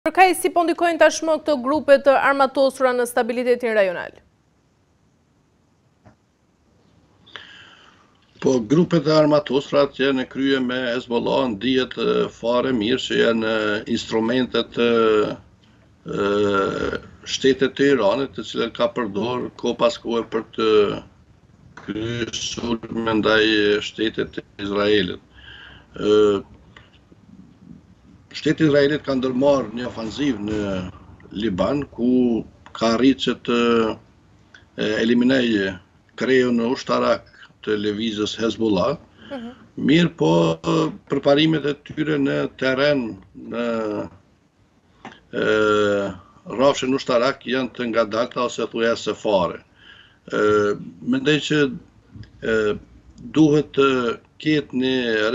Përkaj si po ndikojnë tashmë këto grupe të armatosura në stabilitetin rajonal? Po, grupet e armatosura që në krye me Hezbollah dihet fare mirë që janë instrumentet shtetet të Iranit, të cilët ka përdor kohë pas kohe për të kryer sulme ndaj shtetit të Izraelit. Shteti i Izraelit ka ndërmarrë një ofanzivë në Liban, ku ka arritur që të eliminojë kreun ushtarak të lëvizjes Hezbollah. Mirë po përparimet e tyre në terren, në rrafshin ushtarak janë të ngadalta ose thujese fare. Mendoj që duhet të ketë një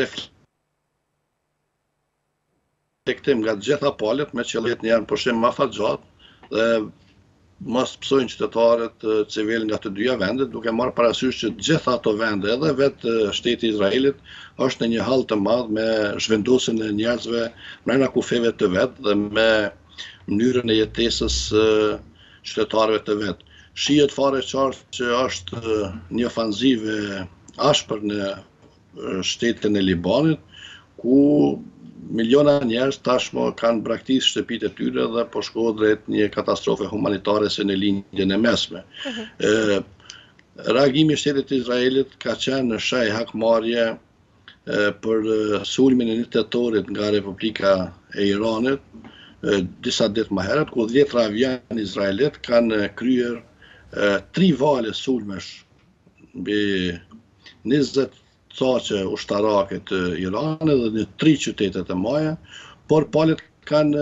reflektim nga të gjitha palët me qëllim një pushim më afatgjat dhe mos psojnë qytetarët civil nga të dyja vendet, duke marrë parasysh që gjitha ato vende, edhe vetë shteti i Izraelit, është në një hall të madh me zhvendosjen e njerëzve brenda kufeve të vet dhe me mënyrën e jetesës qytetarëve të vet. Shihet fare qartë që është një ofanzivë ashpër në shtetin e Libanit, ku miliona njerëz tashmë kanë braktisë shtëpitë e tyre dhe po shkohet drejt një katastrofe humanitare se në lindjen e mesme. Reagimi i shtetit të Izraelit ka qenë në shaj hakmarrje për sulmin e 1 tetorit nga Republika e Iranit disa ditë më herët, ku 10 avion izraelit kanë kryer 3 vale sulmesh mbi 20 caqe ushtarake të Iranit dhe në 3 qytete të mëdha, por palët kanë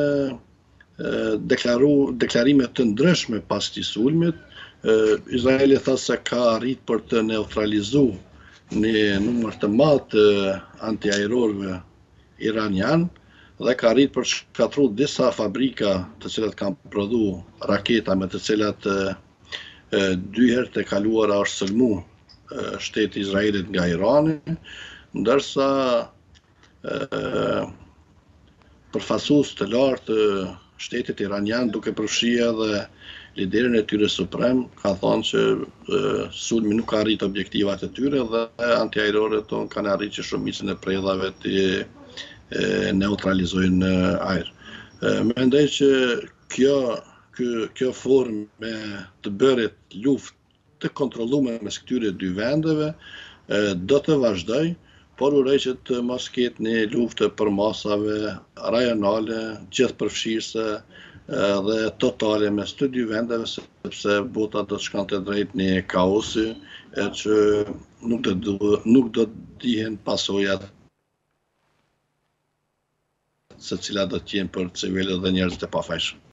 deklarime të ndryshme pas këtij sulmit. Izraeli thot se ka arrit për të neutralizuar një numër të madh të antiaerorëve iranian dhe ka arrit për shkatru disa fabrika të cilat kanë prodhuar raketa me të cilat 2 herë të kaluara është sulmu shteti i Izraelit nga Irani, ndërsa përfaqësues të lartë të shtetit iranian, duke përfshirë edhe liderin e tyre suprem, ka thënë që sulmi nuk ka arrit objektivat e tyre dhe antiaerorët tonë kanë arritur që shumicën e predhave të neutralizojnë në ajër. Mendoj që kjo formë të bërit luftë të kontrolluar mes këtyre 2 vendeve do të vazhdoj, por uroj që të mos ketë një luftë për masave rajonale, gjithëpërfshirëse dhe totale mes të 2 vendeve, sepse bota do të shkonte drejt një kaosi që nuk do të dihen pasojat se cilat do të jenë për civilët dhe njerëzit e pafajshëm.